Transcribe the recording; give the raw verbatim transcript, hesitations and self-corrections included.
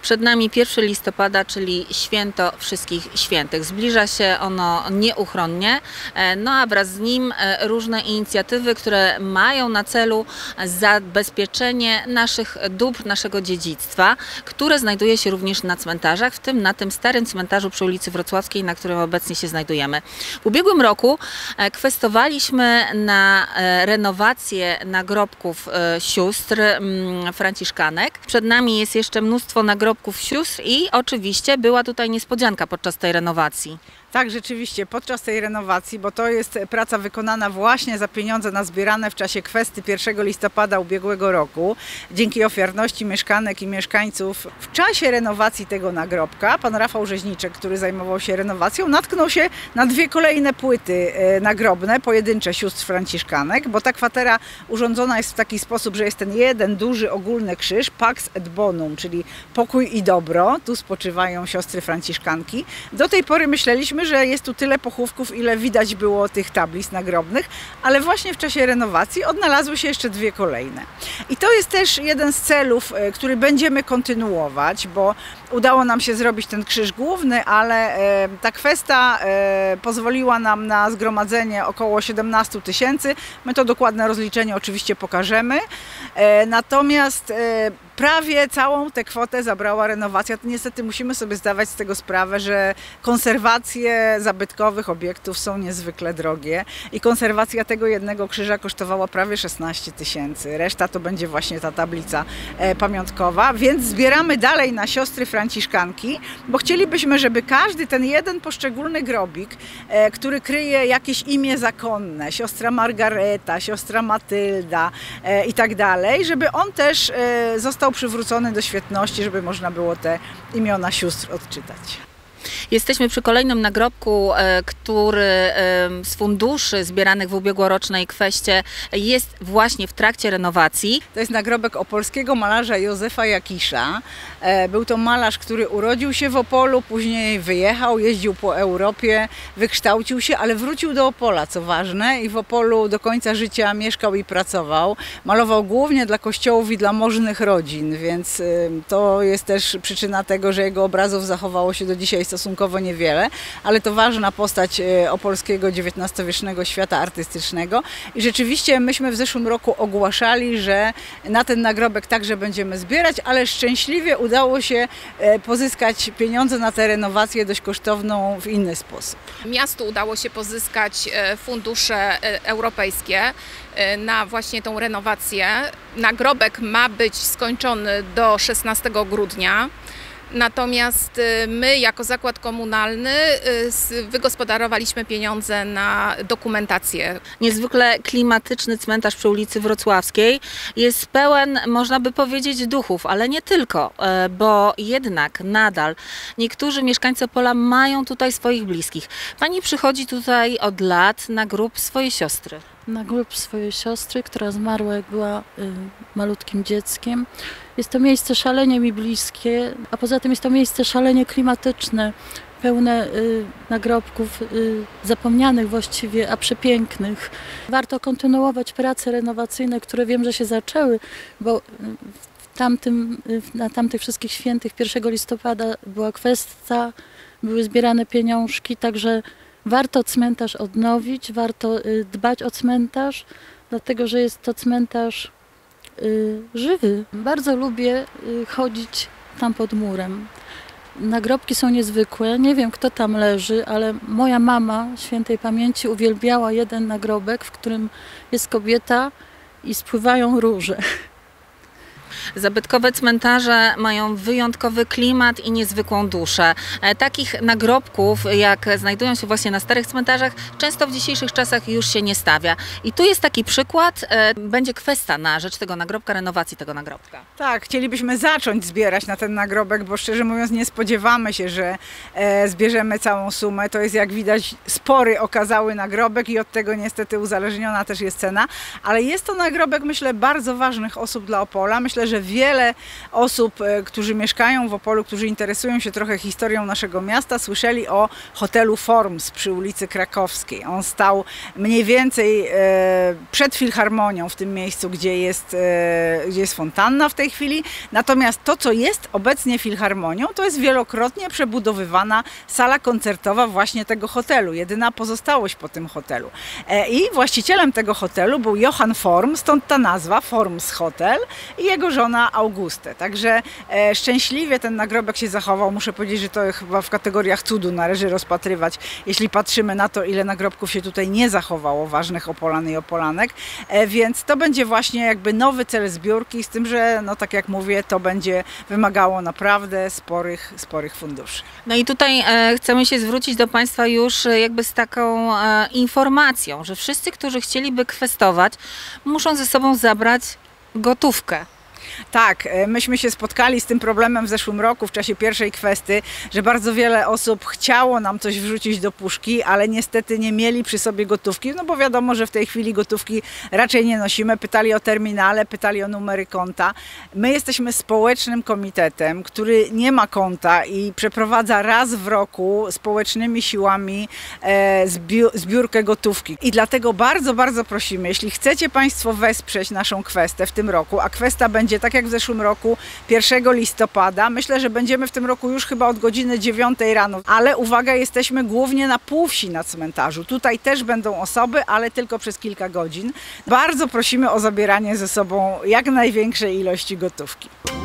Przed nami pierwszego listopada, czyli święto wszystkich świętych. Zbliża się ono nieuchronnie, no a wraz z nim różne inicjatywy, które mają na celu zabezpieczenie naszych dóbr, naszego dziedzictwa, które znajduje się również na cmentarzach, w tym na tym starym cmentarzu przy ulicy Wrocławskiej, na którym obecnie się znajdujemy. W ubiegłym roku kwestowaliśmy na renowację nagrobków sióstr franciszkanek. Przed nami jest jeszcze mnóstwo nagrobków sióstr i oczywiście była tutaj niespodzianka podczas tej renowacji. Tak, rzeczywiście, podczas tej renowacji, bo to jest praca wykonana właśnie za pieniądze nazbierane w czasie kwesty pierwszego listopada ubiegłego roku, dzięki ofiarności mieszkanek i mieszkańców. W czasie renowacji tego nagrobka pan Rafał Rzeźniczek, który zajmował się renowacją, natknął się na dwie kolejne płyty nagrobne, pojedyncze sióstr franciszkanek, bo ta kwatera urządzona jest w taki sposób, że jest ten jeden duży ogólny krzyż, Pax et Bonum, czyli pokój i dobro. Tu spoczywają siostry franciszkanki. Do tej pory myśleliśmy, że jest tu tyle pochówków, ile widać było tych tablic nagrobnych, ale właśnie w czasie renowacji odnalazły się jeszcze dwie kolejne. I to jest też jeden z celów, który będziemy kontynuować, bo udało nam się zrobić ten krzyż główny, ale ta kwesta pozwoliła nam na zgromadzenie około siedemnastu tysięcy. My to dokładne rozliczenie oczywiście pokażemy. Natomiast prawie całą tę kwotę zabrała renowacja. To niestety musimy sobie zdawać z tego sprawę, że konserwacje zabytkowych obiektów są niezwykle drogie i konserwacja tego jednego krzyża kosztowała prawie szesnaście tysięcy. Reszta to będzie właśnie ta tablica pamiątkowa, więc zbieramy dalej na siostry franciszkanki, bo chcielibyśmy, żeby każdy ten jeden poszczególny grobik, który kryje jakieś imię zakonne, siostra Margareta, siostra Matylda i tak dalej, żeby on też został przywrócony do świetności, żeby można było te imiona sióstr odczytać. Jesteśmy przy kolejnym nagrobku, który z funduszy zbieranych w ubiegłorocznej kweście jest właśnie w trakcie renowacji. To jest nagrobek opolskiego malarza Józefa Jakisza. Był to malarz, który urodził się w Opolu, później wyjechał, jeździł po Europie, wykształcił się, ale wrócił do Opola, co ważne, i w Opolu do końca życia mieszkał i pracował. Malował głównie dla kościołów i dla możnych rodzin, więc to jest też przyczyna tego, że jego obrazów zachowało się do dzisiaj stosunkowo niewiele, ale to ważna postać opolskiego dziewiętnastowiecznego świata artystycznego i rzeczywiście myśmy w zeszłym roku ogłaszali, że na ten nagrobek także będziemy zbierać, ale szczęśliwie udało się pozyskać pieniądze na tę renowację dość kosztowną w inny sposób. Miastu udało się pozyskać fundusze europejskie na właśnie tą renowację. Nagrobek ma być skończony do szesnastego grudnia. Natomiast my jako zakład komunalny wygospodarowaliśmy pieniądze na dokumentację. Niezwykle klimatyczny cmentarz przy ulicy Wrocławskiej jest pełen, można by powiedzieć, duchów, ale nie tylko, bo jednak nadal niektórzy mieszkańcy Opola mają tutaj swoich bliskich. Pani przychodzi tutaj od lat na grób swojej siostry. Na grób swojej siostry, która zmarła jak była y, malutkim dzieckiem. Jest to miejsce szalenie mi bliskie, a poza tym jest to miejsce szalenie klimatyczne, pełne y, nagrobków y, zapomnianych właściwie, a przepięknych. Warto kontynuować prace renowacyjne, które wiem, że się zaczęły, bo w tamtym, na tamtych wszystkich świętych pierwszego listopada była kwesta, były zbierane pieniążki, także warto cmentarz odnowić, warto dbać o cmentarz, dlatego że jest to cmentarz y, żywy. Bardzo lubię chodzić tam pod murem. Nagrobki są niezwykłe, nie wiem kto tam leży, ale moja mama świętej pamięci uwielbiała jeden nagrobek, w którym jest kobieta i spływają róże. Zabytkowe cmentarze mają wyjątkowy klimat i niezwykłą duszę. Takich nagrobków, jak znajdują się właśnie na starych cmentarzach, często w dzisiejszych czasach już się nie stawia. I tu jest taki przykład, będzie kwesta na rzecz tego nagrobka, renowacji tego nagrobka. Tak, chcielibyśmy zacząć zbierać na ten nagrobek, bo szczerze mówiąc nie spodziewamy się, że e, zbierzemy całą sumę. To jest, jak widać, spory okazały nagrobek i od tego niestety uzależniona też jest cena. Ale jest to nagrobek, myślę, bardzo ważnych osób dla Opola. Myślę, myślę, że wiele osób, którzy mieszkają w Opolu, którzy interesują się trochę historią naszego miasta, słyszeli o hotelu Forms przy ulicy Krakowskiej. On stał mniej więcej przed Filharmonią, w tym miejscu, gdzie jest, gdzie jest fontanna w tej chwili. Natomiast to, co jest obecnie Filharmonią, to jest wielokrotnie przebudowywana sala koncertowa właśnie tego hotelu. Jedyna pozostałość po tym hotelu. I właścicielem tego hotelu był Johann Form, stąd ta nazwa Forms Hotel, i jego żona Auguste. Także e, szczęśliwie ten nagrobek się zachował. Muszę powiedzieć, że to chyba w kategoriach cudu należy rozpatrywać, jeśli patrzymy na to, ile nagrobków się tutaj nie zachowało, ważnych Opolan i Opolanek. E, więc to będzie właśnie jakby nowy cel zbiórki, z tym, że no tak jak mówię, to będzie wymagało naprawdę sporych, sporych funduszy. No i tutaj e, chcemy się zwrócić do Państwa już e, jakby z taką e, informacją, że wszyscy, którzy chcieliby kwestować, muszą ze sobą zabrać gotówkę. Tak, myśmy się spotkali z tym problemem w zeszłym roku w czasie pierwszej kwesty, że bardzo wiele osób chciało nam coś wrzucić do puszki, ale niestety nie mieli przy sobie gotówki, no bo wiadomo, że w tej chwili gotówki raczej nie nosimy. Pytali o terminale, pytali o numery konta. My jesteśmy społecznym komitetem, który nie ma konta i przeprowadza raz w roku społecznymi siłami e, zbió zbiórkę gotówki. I dlatego bardzo, bardzo prosimy, jeśli chcecie Państwo wesprzeć naszą kwestę w tym roku, a kwesta będzie tak jak w zeszłym roku, pierwszego listopada. Myślę, że będziemy w tym roku już chyba od godziny dziewiątej rano. Ale uwaga, jesteśmy głównie na Półwsi na cmentarzu. Tutaj też będą osoby, ale tylko przez kilka godzin. Bardzo prosimy o zabieranie ze sobą jak największej ilości gotówki.